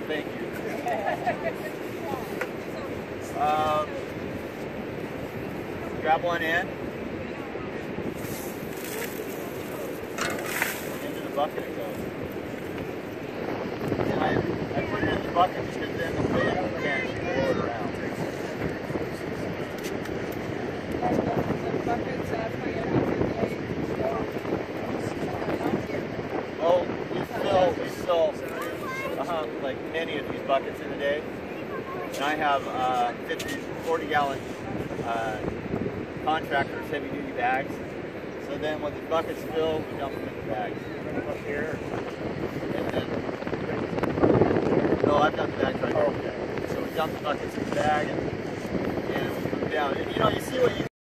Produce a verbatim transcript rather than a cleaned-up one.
thank you. Um, grab one in. Into the bucket it goes. And I, I put it in the bucket because then the wind can't blow it around. Oh, we fill, we fill uh-huh, like many of these buckets in a day. And I have uh, fifty, forty gallon uh, contractors, heavy duty bags. So then when the buckets fill, we dump them in the bags. Up here. And then, no, I've got the bags right here. Okay. So we dump the buckets in the bag and, and we put them down. And you know, you see what you